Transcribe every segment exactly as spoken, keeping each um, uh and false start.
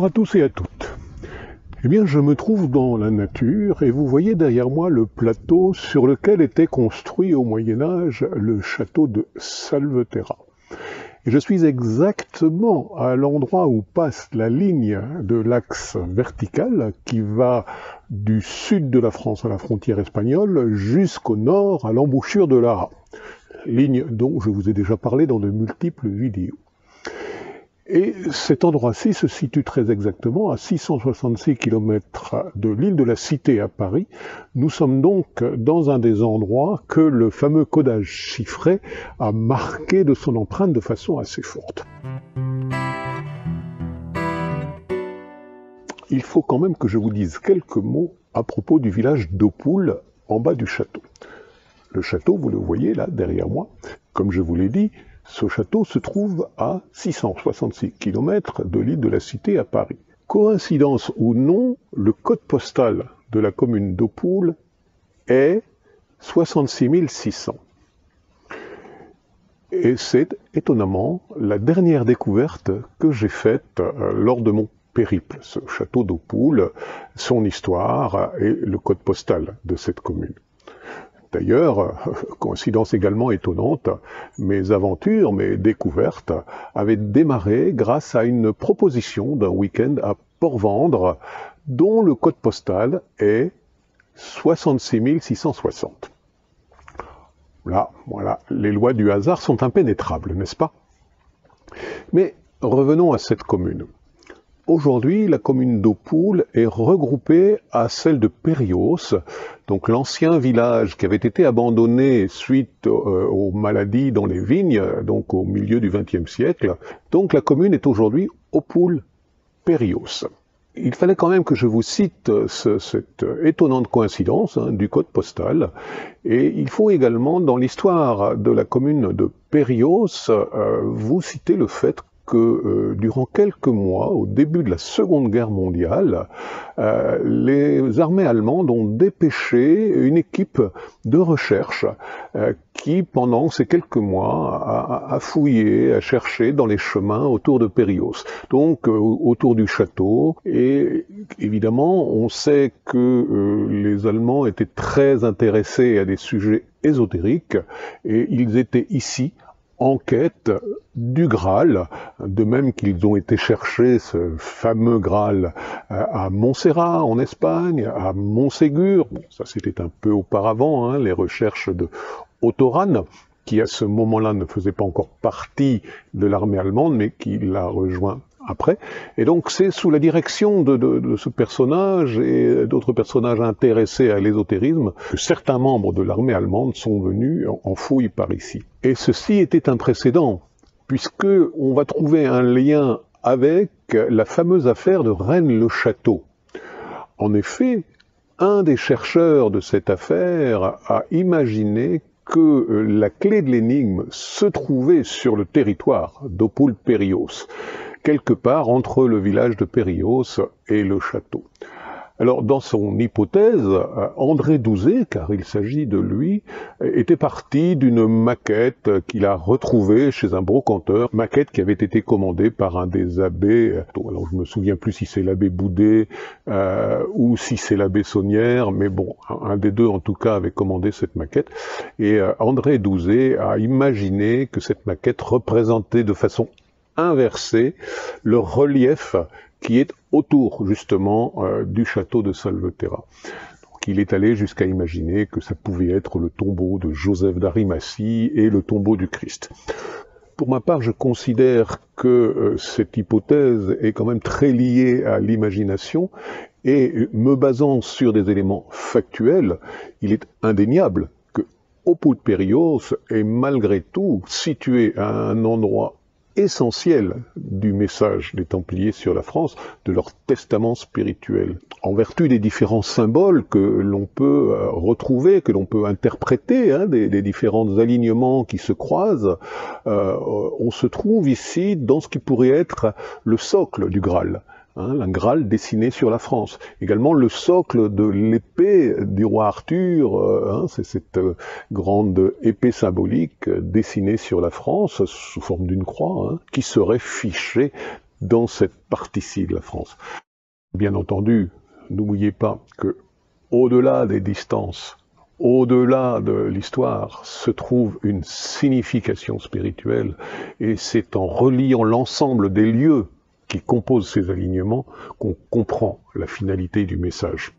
à tous et à toutes. Eh bien, je me trouve dans la nature et vous voyez derrière moi le plateau sur lequel était construit au Moyen-Âge le château de Salveterra. Et je suis exactement à l'endroit où passe la ligne de l'axe vertical qui va du sud de la France à la frontière espagnole jusqu'au nord à l'embouchure de l'Ara, ligne dont je vous ai déjà parlé dans de multiples vidéos. Et cet endroit-ci se situe très exactement à six cent soixante-six kilomètres de l'île de la Cité à Paris. Nous sommes donc dans un des endroits que le fameux codage chiffré a marqué de son empreinte de façon assez forte. Il faut quand même que je vous dise quelques mots à propos du village d'Oppoul en bas du château. Le château, vous le voyez là derrière moi, comme je vous l'ai dit, ce château se trouve à six cent soixante-six kilomètres de l'île de la Cité à Paris. Coïncidence ou non, le code postal de la commune d'Oppoul est soixante-six mille six cents. Et c'est étonnamment la dernière découverte que j'ai faite lors de mon périple. Ce château d'Oppoul, son histoire et le code postal de cette commune. D'ailleurs, coïncidence également étonnante, mes aventures, mes découvertes avaient démarré grâce à une proposition d'un week-end à Port-Vendre, dont le code postal est soixante-six mille six cent soixante. Là, voilà, les lois du hasard sont impénétrables, n'est-ce pas? Mais revenons à cette commune. Aujourd'hui, la commune d'Oppoul est regroupée à celle de Périos, donc l'ancien village qui avait été abandonné suite euh, aux maladies dans les vignes, donc au milieu du vingtième siècle. Donc la commune est aujourd'hui Oppoul-Périos. Il fallait quand même que je vous cite ce, cette étonnante coïncidence hein, du code postal. Et il faut également, dans l'histoire de la commune de Périos, euh, vous citer le fait que euh, durant quelques mois, au début de la Seconde Guerre mondiale, euh, les armées allemandes ont dépêché une équipe de recherche euh, qui, pendant ces quelques mois, a, a fouillé, a cherché dans les chemins autour de Périos, donc euh, autour du château. Et évidemment, on sait que euh, les Allemands étaient très intéressés à des sujets ésotériques, et ils étaient ici en quête du Graal, de même qu'ils ont été chercher ce fameux Graal à Montserrat, en Espagne, à Montségur, bon, ça c'était un peu auparavant, hein, les recherches de Otto Rahn, qui à ce moment-là ne faisait pas encore partie de l'armée allemande, mais qui l'a rejoint après. Et donc c'est sous la direction de, de, de ce personnage et d'autres personnages intéressés à l'ésotérisme que certains membres de l'armée allemande sont venus en, en fouille par ici. Et ceci était un précédent, puisque on va trouver un lien avec la fameuse affaire de Rennes-le-Château. En effet, un des chercheurs de cette affaire a imaginé que la clé de l'énigme se trouvait sur le territoire d'Oppoul-Périos, quelque part entre le village de Périos et le château. Alors, dans son hypothèse, André Douzé, car il s'agit de lui, était parti d'une maquette qu'il a retrouvée chez un brocanteur, maquette qui avait été commandée par un des abbés, alors je me souviens plus si c'est l'abbé Boudet euh, ou si c'est l'abbé Saunière, mais bon, un des deux en tout cas avait commandé cette maquette, et euh, André Douzé a imaginé que cette maquette représentait de façon inversée le relief qui est autour, justement, euh, du château de Salveterra. Donc, il est allé jusqu'à imaginer que ça pouvait être le tombeau de Joseph d'Arimathie et le tombeau du Christ. Pour ma part, je considère que euh, cette hypothèse est quand même très liée à l'imagination, et me basant sur des éléments factuels, il est indéniable que Oppoul-Périos est malgré tout situé à un endroit essentiel du message des Templiers sur la France, de leur testament spirituel. En vertu des différents symboles que l'on peut euh, retrouver, que l'on peut interpréter, hein, des, des différents alignements qui se croisent, euh, on se trouve ici dans ce qui pourrait être le socle du Graal. Hein, un Graal dessiné sur la France. Également le socle de l'épée du roi Arthur, euh, hein, c'est cette euh, grande épée symbolique euh, dessinée sur la France sous forme d'une croix, hein, qui serait fichée dans cette partie-ci de la France. Bien entendu, n'oubliez pas que, au-delà des distances, au-delà de l'histoire, se trouve une signification spirituelle, et c'est en reliant l'ensemble des lieux qui composent ces alignements qu'on comprend la finalité du message.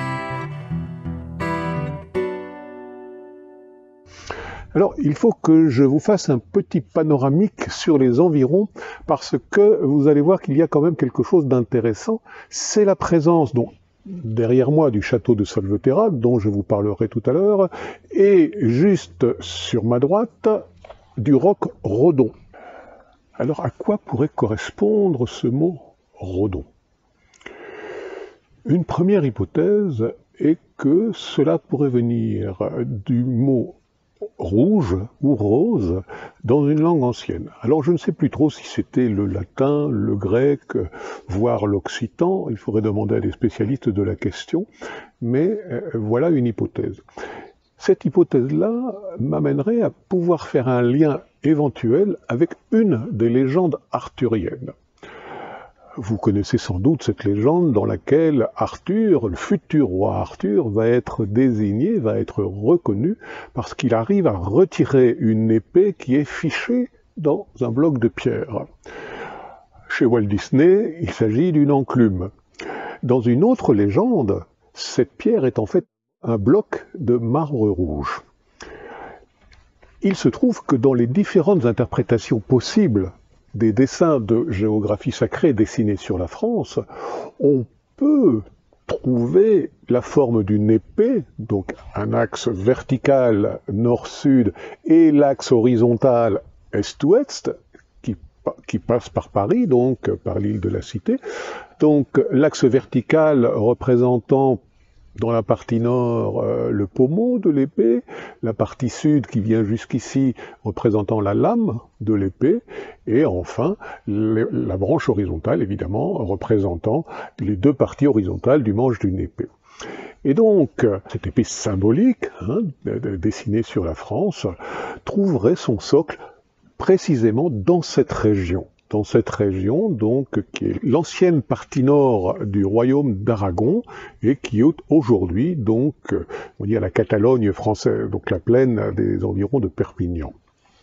Alors, il faut que je vous fasse un petit panoramique sur les environs, parce que vous allez voir qu'il y a quand même quelque chose d'intéressant. C'est la présence, donc, derrière moi, du château de Salveterra, dont je vous parlerai tout à l'heure, et juste sur ma droite, du roc Redon. Alors, à quoi pourrait correspondre ce mot Redon? Une première hypothèse est que cela pourrait venir du mot rouge ou rose dans une langue ancienne. Alors je ne sais plus trop si c'était le latin, le grec, voire l'occitan, il faudrait demander à des spécialistes de la question, mais euh, voilà une hypothèse. Cette hypothèse-là m'amènerait à pouvoir faire un lien éventuel avec une des légendes arthuriennes. Vous connaissez sans doute cette légende dans laquelle Arthur, le futur roi Arthur, va être désigné, va être reconnu parce qu'il arrive à retirer une épée qui est fichée dans un bloc de pierre. Chez Walt Disney, il s'agit d'une enclume. Dans une autre légende, cette pierre est en fait un bloc de marbre rouge. Il se trouve que dans les différentes interprétations possibles des dessins de géographie sacrée dessinés sur la France, on peut trouver la forme d'une épée, donc un axe vertical nord-sud et l'axe horizontal est-ouest, qui, qui passe par Paris, donc par l'île de la Cité. Donc l'axe vertical représentant dans la partie nord, euh, le pommeau de l'épée, la partie sud qui vient jusqu'ici représentant la lame de l'épée, et enfin les, la branche horizontale, évidemment, représentant les deux parties horizontales du manche d'une épée. Et donc, cette épée symbolique, hein, dessinée sur la France, trouverait son socle précisément dans cette région. Dans cette région, donc, qui est l'ancienne partie nord du royaume d'Aragon, et qui est aujourd'hui, donc, on dit à la Catalogne française, donc la plaine des environs de Perpignan.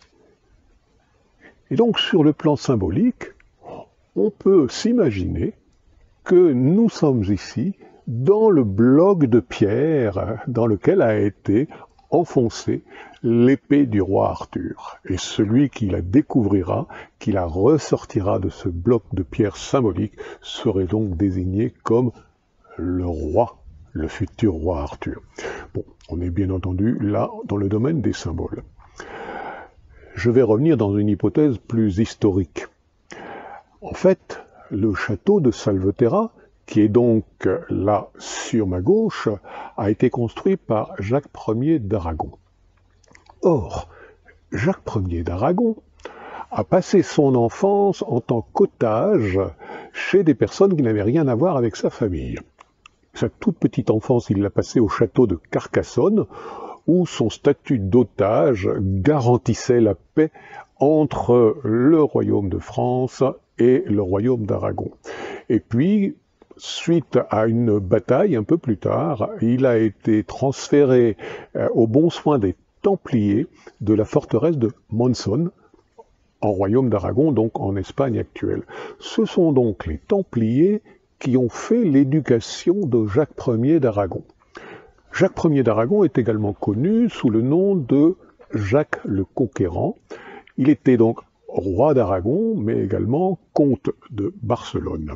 Et donc, sur le plan symbolique, on peut s'imaginer que nous sommes ici dans le bloc de pierre dans lequel a été enfoncée l'épée du roi Arthur. Et celui qui la découvrira, qui la ressortira de ce bloc de pierre symbolique, serait donc désigné comme le roi, le futur roi Arthur. Bon, on est bien entendu là dans le domaine des symboles. Je vais revenir dans une hypothèse plus historique. En fait, le château de Salveterra, qui est donc là sur ma gauche, a été construit par Jacques Ier d'Aragon. Or, Jacques Ier d'Aragon a passé son enfance en tant qu'otage chez des personnes qui n'avaient rien à voir avec sa famille. Sa toute petite enfance, il l'a passée au château de Carcassonne, où son statut d'otage garantissait la paix entre le royaume de France et le royaume d'Aragon. Et puis, suite à une bataille un peu plus tard, il a été transféré euh, aux bons soins des Templiers de la forteresse de Monzón, en royaume d'Aragon, donc en Espagne actuelle. Ce sont donc les Templiers qui ont fait l'éducation de Jacques Ier d'Aragon. Jacques Ier d'Aragon est également connu sous le nom de Jacques le Conquérant. Il était donc roi d'Aragon, mais également comte de Barcelone.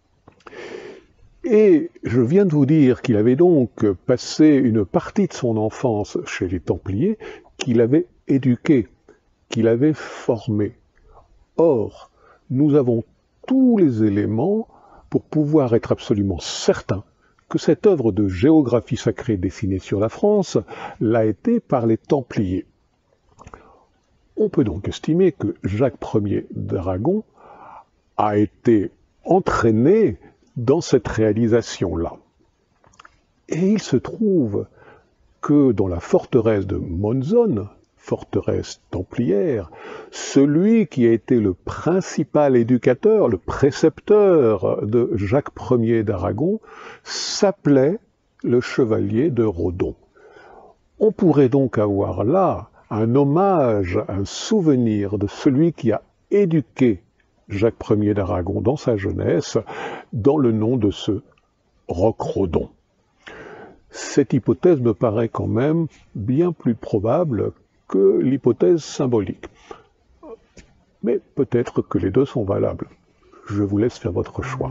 Et je viens de vous dire qu'il avait donc passé une partie de son enfance chez les Templiers, qu'il avait éduqué, qu'il avait formé. Or, nous avons tous les éléments pour pouvoir être absolument certains que cette œuvre de géographie sacrée dessinée sur la France l'a été par les Templiers. On peut donc estimer que Jacques Ier d'Aragon a été entraîné dans cette réalisation-là. Et il se trouve que dans la forteresse de Monzón, forteresse templière, celui qui a été le principal éducateur, le précepteur de Jacques Ier d'Aragon, s'appelait le chevalier de Redon. On pourrait donc avoir là un hommage, un souvenir de celui qui a éduqué Jacques Ier d'Aragon dans sa jeunesse, dans le nom de ce Roqueredon. Cette hypothèse me paraît quand même bien plus probable que l'hypothèse symbolique. Mais peut-être que les deux sont valables. Je vous laisse faire votre choix.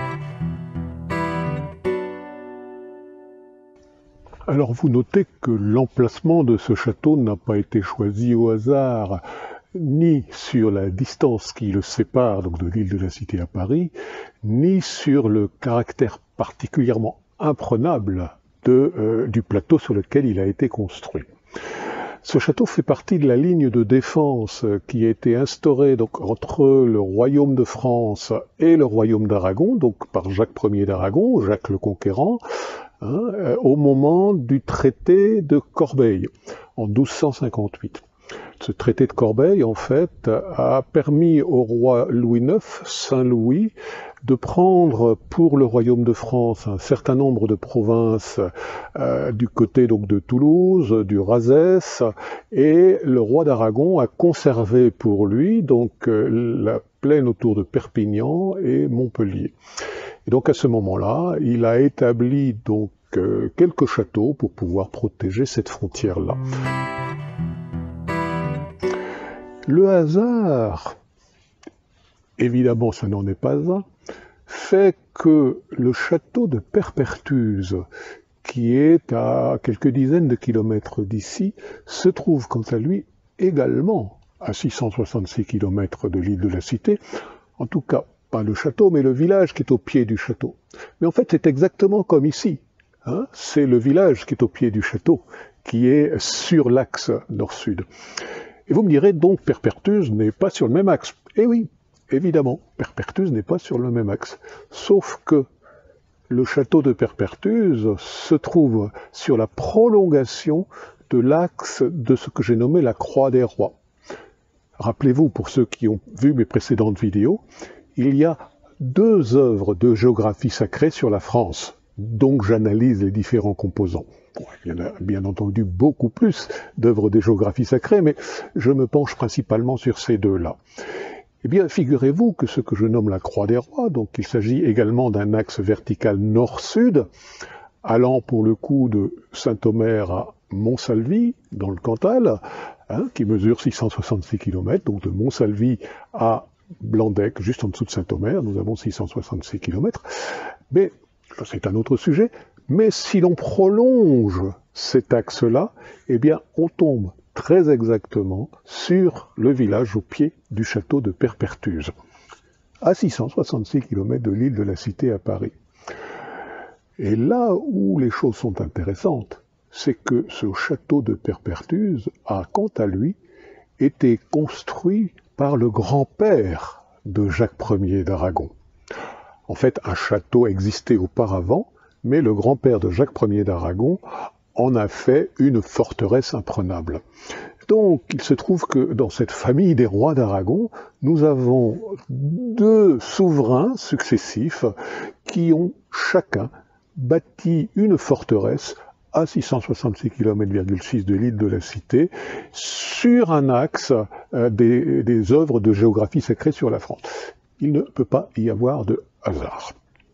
Alors vous notez que l'emplacement de ce château n'a pas été choisi au hasard, ni sur la distance qui le sépare donc de l'île de la Cité à Paris, ni sur le caractère particulièrement imprenable de, euh, du plateau sur lequel il a été construit. Ce château fait partie de la ligne de défense qui a été instaurée donc, entre le royaume de France et le royaume d'Aragon, donc par Jacques Ier d'Aragon, Jacques le Conquérant, hein, euh, au moment du traité de Corbeil, en douze cent cinquante-huit. Ce traité de Corbeil, en fait, a permis au roi Louis neuf, Saint Louis, de prendre pour le royaume de France un certain nombre de provinces euh, du côté donc de Toulouse, du Razès, et le roi d'Aragon a conservé pour lui donc euh, la plaine autour de Perpignan et Montpellier. Et donc à ce moment-là, il a établi donc euh, quelques châteaux pour pouvoir protéger cette frontière-là. Le hasard, évidemment ce n'en est pas un, fait que le château de Perperthuse, qui est à quelques dizaines de kilomètres d'ici, se trouve quant à lui également à six cent soixante-six kilomètres de l'île de la Cité, en tout cas pas le château mais le village qui est au pied du château. Mais en fait c'est exactement comme ici, hein, c'est le village qui est au pied du château, qui est sur l'axe nord-sud. Et vous me direz donc Perperthuse n'est pas sur le même axe. Eh oui, évidemment, Perperthuse n'est pas sur le même axe. Sauf que le château de Perperthuse se trouve sur la prolongation de l'axe de ce que j'ai nommé la Croix des Rois. Rappelez-vous, pour ceux qui ont vu mes précédentes vidéos, il y a deux œuvres de géographie sacrée sur la France, donc j'analyse les différents composants. Bon, il y en a bien entendu beaucoup plus d'œuvres de géographie sacrée, mais je me penche principalement sur ces deux-là. Eh bien, figurez-vous que ce que je nomme la Croix des Rois, donc il s'agit également d'un axe vertical nord-sud, allant pour le coup de Saint-Omer à Montsalvi, dans le Cantal, hein, qui mesure six cent soixante-six kilomètres, donc de Montsalvi à Blandec, juste en dessous de Saint-Omer, nous avons six cent soixante-six kilomètres, mais c'est un autre sujet. Mais si l'on prolonge cet axe-là, eh bien, on tombe très exactement sur le village au pied du château de Perperthuse, à six cent soixante-six kilomètres de l'île de la Cité à Paris. Et là où les choses sont intéressantes, c'est que ce château de Perperthuse a, quant à lui, été construit par le grand-père de Jacques Ier d'Aragon. En fait, un château existait auparavant, mais le grand-père de Jacques Ier d'Aragon en a fait une forteresse imprenable. Donc, il se trouve que dans cette famille des rois d'Aragon, nous avons deux souverains successifs qui ont chacun bâti une forteresse à six cent soixante-six kilomètres six de l'île de la Cité, sur un axe euh, des, des œuvres de géographie sacrée sur la France. Il ne peut pas y avoir de hasard.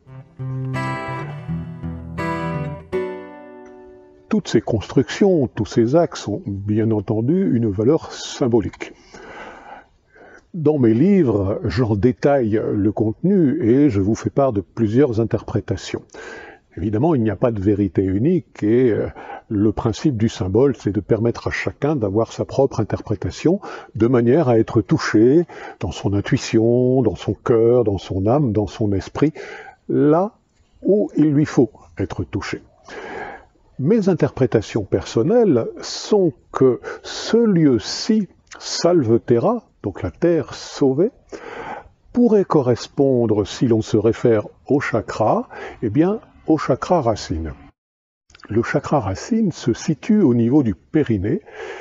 Toutes ces constructions, tous ces axes ont bien entendu une valeur symbolique. Dans mes livres, j'en détaille le contenu et je vous fais part de plusieurs interprétations. Évidemment, il n'y a pas de vérité unique et le principe du symbole, c'est de permettre à chacun d'avoir sa propre interprétation de manière à être touché dans son intuition, dans son cœur, dans son âme, dans son esprit, là où il lui faut être touché. Mes interprétations personnelles sont que ce lieu-ci, Salve Terra, donc la terre sauvée, pourrait correspondre, si l'on se réfère au chakra, eh bien, au chakra racine. Le chakra racine se situe au niveau du périnée,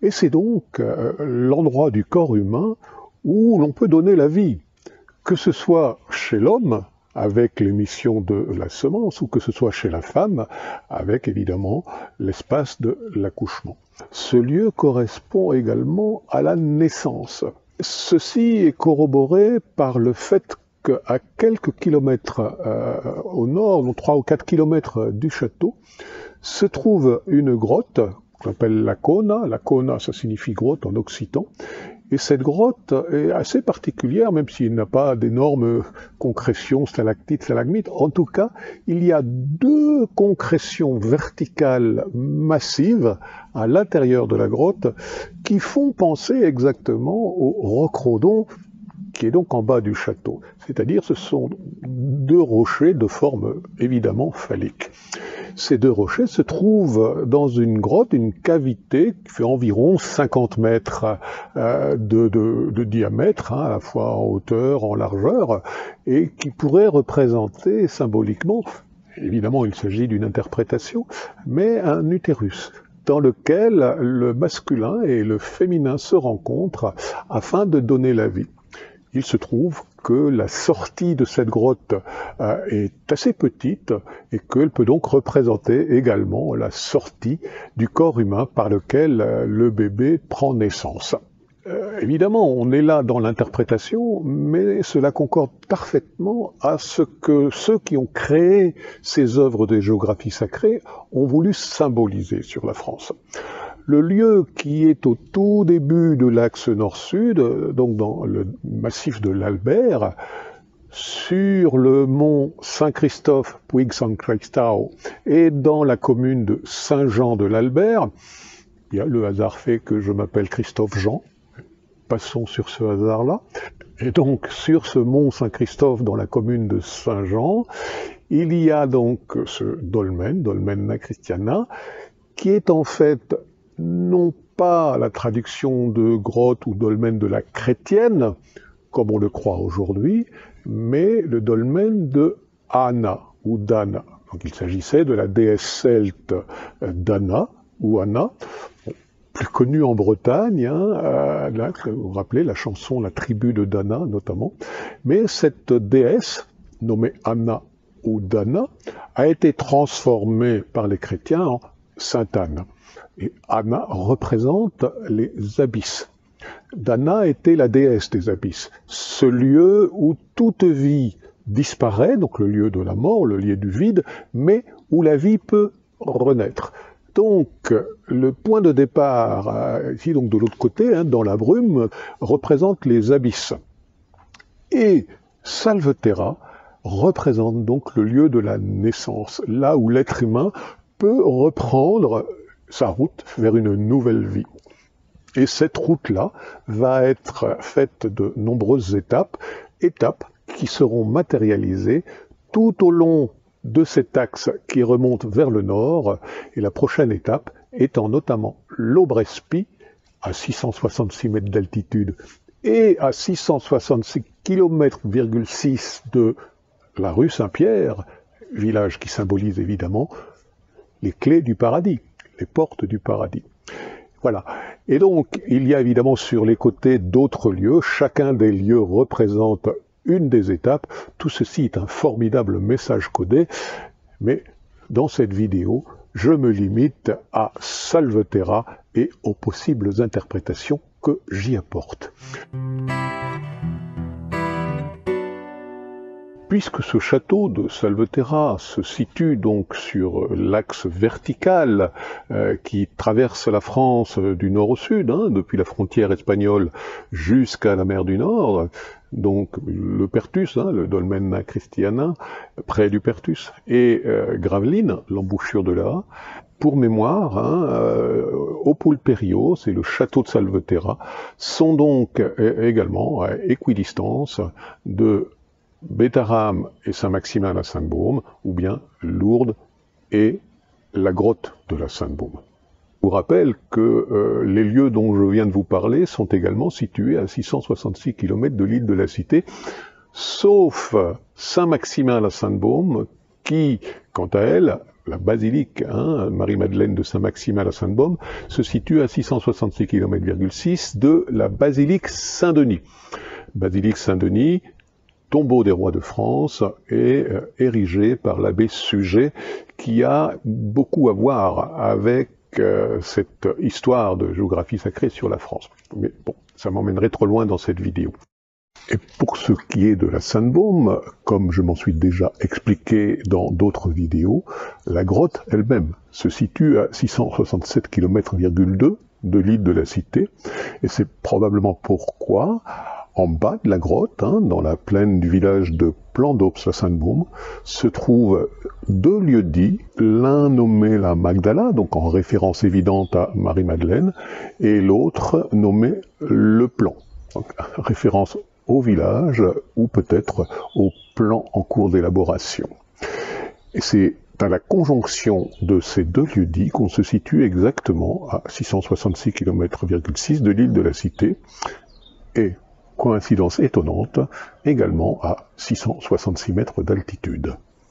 Et c'est donc euh, l'endroit du corps humain où l'on peut donner la vie, que ce soit chez l'homme, avec l'émission de la semence, ou que ce soit chez la femme, avec évidemment l'espace de l'accouchement. Ce lieu correspond également à la naissance. Ceci est corroboré par le fait qu'à quelques kilomètres euh, au nord, donc trois ou quatre kilomètres du château, se trouve une grotte qu'on appelle la Cona. La Cona, ça signifie grotte en occitan. Et cette grotte est assez particulière, même s'il n'a pas d'énormes concrétions, stalactites, stalagmites. En tout cas, il y a deux concrétions verticales massives à l'intérieur de la grotte qui font penser exactement au Rocrodon, qui est donc en bas du château. C'est-à-dire ce sont deux rochers de forme évidemment phallique. Ces deux rochers se trouvent dans une grotte, une cavité qui fait environ cinquante mètres euh, de, de, de diamètre, hein, à la fois en hauteur, en largeur, et qui pourrait représenter symboliquement, évidemment il s'agit d'une interprétation, mais un utérus, dans lequel le masculin et le féminin se rencontrent afin de donner la vie. Il se trouve que la sortie de cette grotte euh, est assez petite et qu'elle peut donc représenter également la sortie du corps humain par lequel euh, le bébé prend naissance. Euh, évidemment, on est là dans l'interprétation, mais cela concorde parfaitement à ce que ceux qui ont créé ces œuvres de géographie sacrée ont voulu symboliser sur la France. Le lieu qui est au tout début de l'axe nord-sud, donc dans le massif de l'Albert, sur le mont Saint-Christophe, Puig San Cristau, et dans la commune de Saint-Jean de l'Albert, il y a le hasard fait que je m'appelle Christophe Jean, passons sur ce hasard-là, et donc sur ce mont Saint-Christophe dans la commune de Saint-Jean, il y a donc ce dolmen, Dolmen Christiana, qui est en fait non pas la traduction de grotte ou dolmen de la chrétienne, comme on le croit aujourd'hui, mais le dolmen de Anna ou d'Anna. Donc il s'agissait de la déesse celte d'Anna ou Anna, plus connue en Bretagne, hein, euh, là, vous vous rappelez la chanson La tribu de Dana notamment, mais cette déesse, nommée Anna ou Dana, a été transformée par les chrétiens en Sainte Anne. Et Anna représente les abysses. Dana était la déesse des abysses, ce lieu où toute vie disparaît, donc le lieu de la mort, le lieu du vide, mais où la vie peut renaître. Donc, le point de départ, ici donc de l'autre côté, hein, dans la brume, représente les abysses. Et Salveterra représente donc le lieu de la naissance, là où l'être humain peut reprendre sa route vers une nouvelle vie. Et cette route-là va être faite de nombreuses étapes, étapes qui seront matérialisées tout au long de cet axe qui remonte vers le nord, et la prochaine étape étant notamment l'Aubrespi, à six cent soixante-six mètres d'altitude, et à six cent soixante-six kilomètres virgule six de la rue Saint-Pierre, village qui symbolise évidemment les clés du paradis, les portes du paradis. Voilà. Et donc, il y a évidemment sur les côtés d'autres lieux. Chacun des lieux représente une des étapes. Tout ceci est un formidable message codé. Mais dans cette vidéo, je me limite à Salveterra et aux possibles interprétations que j'y apporte. Puisque ce château de Salveterra se situe donc sur l'axe vertical euh, qui traverse la France du nord au sud, hein, depuis la frontière espagnole jusqu'à la mer du Nord, donc le Perthus, hein, le Dolmen Christiana, près du Perthus, et euh, Gravelines, l'embouchure de là, pour mémoire, hein, euh, Opulperio, c'est le château de Salveterra, sont donc euh, également à équidistance de Bétharram et Saint-Maximin la Sainte-Baume, ou bien Lourdes et la grotte de la Sainte-Baume. Je vous rappelle que euh, les lieux dont je viens de vous parler sont également situés à six cent soixante-six kilomètres de l'île de la Cité, sauf Saint-Maximin la Sainte-Baume, qui, quant à elle, la basilique, hein, Marie-Madeleine de Saint-Maximin à Sainte-Baume, se situe à six cent soixante-six kilomètres virgule six de la basilique Saint-Denis. Basilique Saint-Denis, tombeau des rois de France, est euh, érigé par l'abbé Suger, qui a beaucoup à voir avec euh, cette histoire de géographie sacrée sur la France. Mais bon, ça m'emmènerait trop loin dans cette vidéo. Et pour ce qui est de la Sainte-Baume, comme je m'en suis déjà expliqué dans d'autres vidéos, la grotte elle-même se situe à six cent soixante-sept kilomètres virgule deux de l'île de la Cité, et c'est probablement pourquoi, en bas de la grotte, hein, dans la plaine du village de Plan-d'Ops, la Sainte-Baume, se trouvent deux lieux-dits, l'un nommé la Magdala, donc en référence évidente à Marie-Madeleine, et l'autre nommé le Plan, donc référence au village ou peut-être au plan en cours d'élaboration. Et c'est à la conjonction de ces deux lieux-dits qu'on se situe exactement à six cent soixante-six kilomètres virgule six de l'île de la Cité et, coïncidence étonnante, également à six cent soixante-six mètres d'altitude.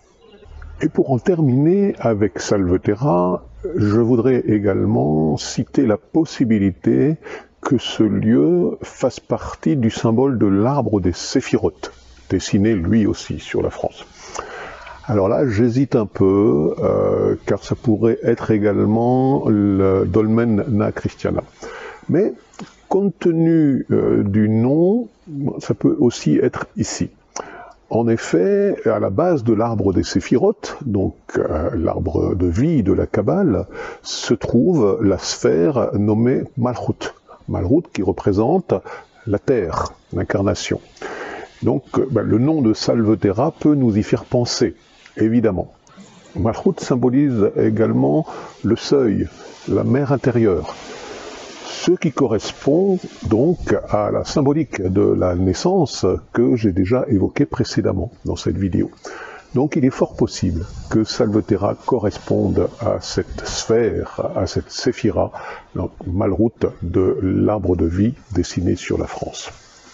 Et pour en terminer avec Salveterra, je voudrais également citer la possibilité que ce lieu fasse partie du symbole de l'arbre des séphirotes, dessiné lui aussi sur la France. Alors là, j'hésite un peu, euh, car ça pourrait être également le dolmen Na Christiana. Mais compte tenu euh, du nom, ça peut aussi être ici. En effet, à la base de l'arbre des séphirotes, donc euh, l'arbre de vie de la Kabbale, se trouve la sphère nommée Malchut. Malchut qui représente la terre, l'incarnation. Donc ben, le nom de Salveterra peut nous y faire penser, évidemment. Malchut symbolise également le seuil, la mer intérieure, ce qui correspond donc à la symbolique de la naissance que j'ai déjà évoquée précédemment dans cette vidéo. Donc il est fort possible que Salveterra corresponde à cette sphère, à cette séphira, donc Malchut de l'arbre de vie dessiné sur la France.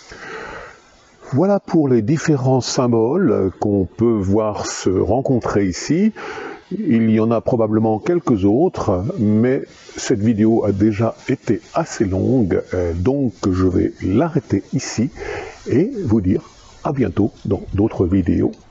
Voilà pour les différents symboles qu'on peut voir se rencontrer ici. Il y en a probablement quelques autres, mais cette vidéo a déjà été assez longue, donc je vais l'arrêter ici et vous dire à bientôt dans d'autres vidéos.